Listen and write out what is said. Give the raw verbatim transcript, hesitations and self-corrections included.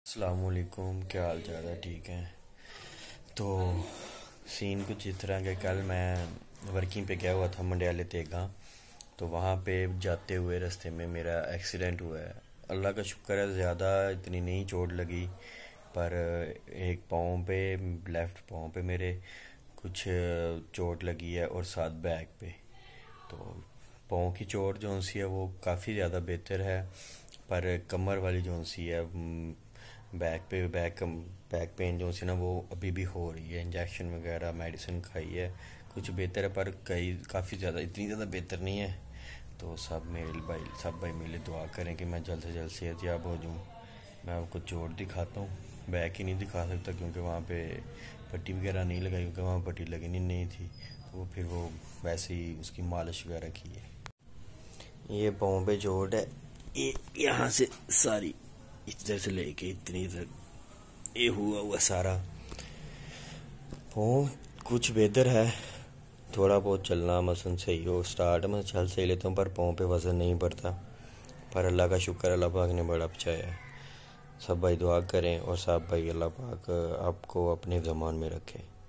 अस्सलामुअलैकुम, क्या हाल चाल है? ठीक है। तो सीन कुछ इस तरह के, कल मैं वर्किंग पे गया हुआ था मंडियाले तेगा। तो वहाँ पे जाते हुए रास्ते में मेरा एक्सीडेंट हुआ है। अल्लाह का शुक्र है, ज़्यादा इतनी नहीं चोट लगी, पर एक पाँव पे, लेफ़्ट पाँव पे मेरे कुछ चोट लगी है और साथ बैक पे। तो पाँव की चोट जो सी है वो काफ़ी ज़्यादा बेहतर है, पर कमर वाली जो सी है, बैक पे बैक बैक पेन जो सी ना वो अभी भी हो रही है। इंजेक्शन वगैरह मेडिसिन खाई है, कुछ बेहतर है, पर कई काफ़ी ज़्यादा, इतनी ज़्यादा बेहतर नहीं है। तो सब मेरे भाई सब भाई मिले दुआ करें कि मैं जल्द से जल्द सेहतयाब हो जाऊँ। मैं आपको चोट दिखाता हूँ, बैक ही नहीं दिखा सकता क्योंकि वहाँ पे पट्टी वगैरह नहीं लगाई, क्योंकि वहाँ पट्टी लगनी नहीं थी। तो वो फिर वो वैसे ही उसकी मालिश वगैरह की है। ये पाँव पे चोट है, ये यहाँ से सारी इधर से लेके इतनी तक ये हुआ हुआ सारा पाँव। कुछ बेहतर है, थोड़ा बहुत चलना मसन सही हो, स्टार्ट में चल सही लेता हूँ, पर पाँव पे वज़न नहीं पड़ता। पर अल्लाह का शुक्र, अल्लाह पाक ने बड़ा बचाया है। सब भाई दुआ करें और सब भाई अल्लाह पाक आपको अपने ज़मान में रखे।